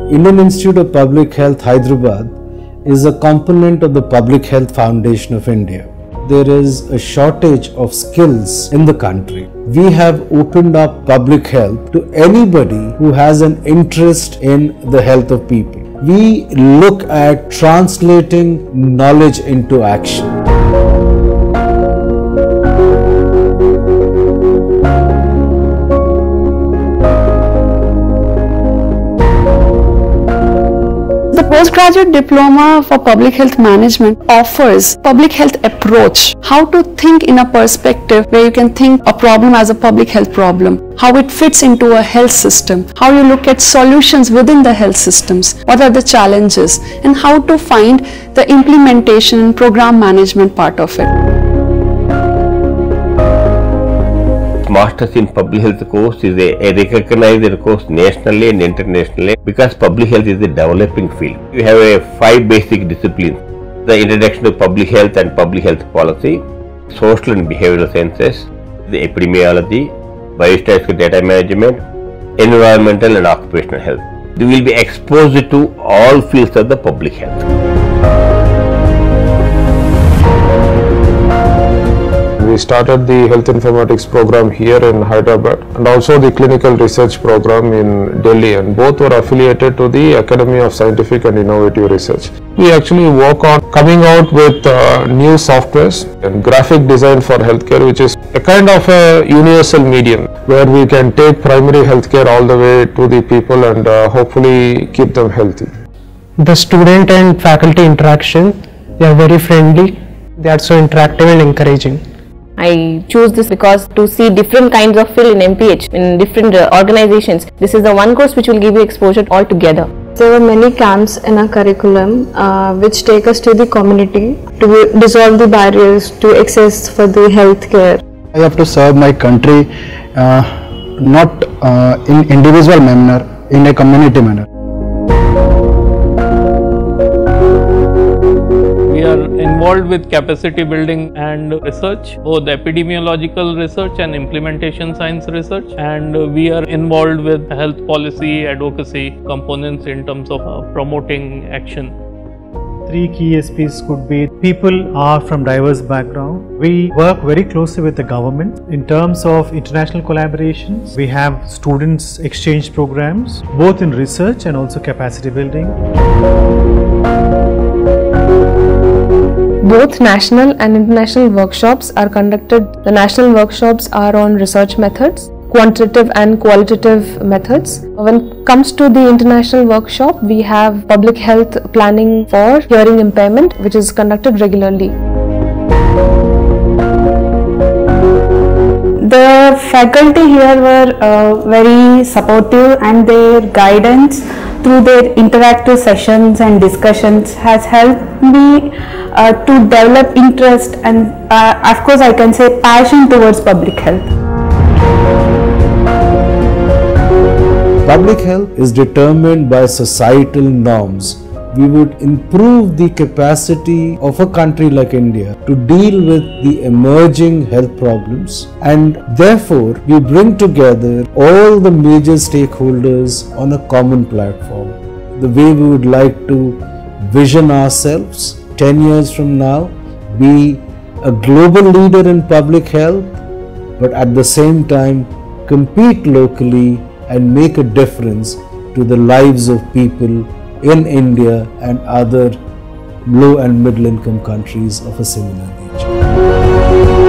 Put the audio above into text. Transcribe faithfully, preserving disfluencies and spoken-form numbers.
Indian Institute of Public Health, Hyderabad is a component of the Public Health Foundation of India. There is a shortage of skills in the country. We have opened up public health to anybody who has an interest in the health of people. We look at translating knowledge into action. Postgraduate Diploma for Public Health Management offers public health approach, how to think in a perspective where you can think a problem as a public health problem, how it fits into a health system, how you look at solutions within the health systems, what are the challenges, and how to find the implementation and program management part of it. Masters in Public Health course is a, a recognized course nationally and internationally because public health is a developing field. You have a five basic disciplines: the introduction to public health and public health policy, social and behavioral sciences, the epidemiology, biostatistics data management, environmental and occupational health. You will be exposed to all fields of the public health. We started the health informatics program here in Hyderabad and also the clinical research program in Delhi, and both were affiliated to the Academy of Scientific and Innovative Research. We actually work on coming out with uh, new softwares and graphic design for healthcare, which is a kind of a universal medium where we can take primary healthcare all the way to the people and uh, hopefully keep them healthy. The student and faculty interaction, they are very friendly, they are so interactive and encouraging. I choose this because to see different kinds of field in M P H, in different uh, organizations, this is the one course which will give you exposure all together. There were many camps in our curriculum uh, which take us to the community to dissolve the barriers to access for the healthcare. I have to serve my country uh, not uh, in individual manner, in a community manner. We are involved with capacity building and research, both epidemiological research and implementation science research, and we are involved with health policy advocacy components in terms of uh, promoting action. Three key S Ps could be: people are from diverse background. We work very closely with the government in terms of international collaborations. We have students exchange programs both in research and also capacity building. Both national and international workshops are conducted. The national workshops are on research methods, quantitative and qualitative methods. When it comes to the international workshop, we have public health planning for hearing impairment, which is conducted regularly. The faculty here were uh, very supportive, and their guidance through their interactive sessions and discussions has helped me uh, to develop interest and uh, of course I can say passion towards public health. Public health is determined by societal norms. We would improve the capacity of a country like India to deal with the emerging health problems, and therefore we bring together all the major stakeholders on a common platform. The way we would like to vision ourselves ten years from now, be a global leader in public health, but at the same time compete locally and make a difference to the lives of people in India and other low and middle income countries of a similar nature.